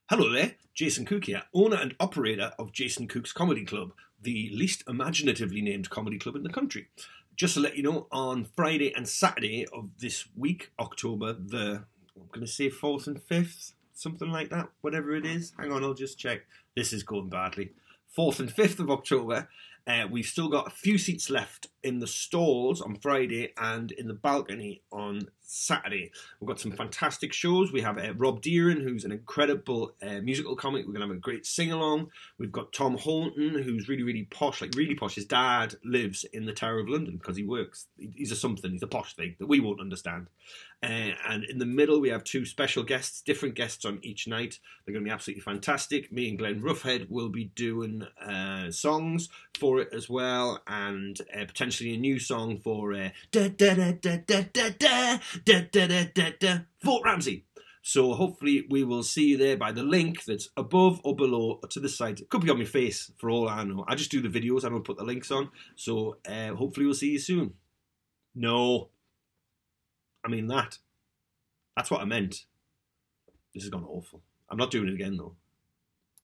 Hello there, Jason Cook here, owner and operator of Jason Cook's Comedy Club, the least imaginatively named comedy club in the country. Just to let you know, on Friday and Saturday of this week, October I'm going to say 4th and 5th, something like that, whatever it is. Hang on, I'll just check. This is going badly. 4th and 5th of October, we've still got a few seats left in the stalls on Friday and in the balcony on Saturday. We've got some fantastic shows. We have Rob Deeren, who's an incredible musical comic. We're going to have a great sing-along. We've got Tom Holton, who's really, really posh, like really posh. His dad lives in the Tower of London because he works. He's a something. He's a posh thing that we won't understand. And in the middle, we have two special guests, different guests on each night. They're going to be absolutely fantastic. Me and Glenn Roughhead will be doing songs for it as well, and potentially a new song for Fort Ramsey. So hopefully we will see you there by the link that's above or below or to the side. It could be on my face for all I know. I just do the videos. I don't put the links on. So hopefully we'll see you soon. No. I mean that. That's what I meant. This has gone awful. I'm not doing it again though.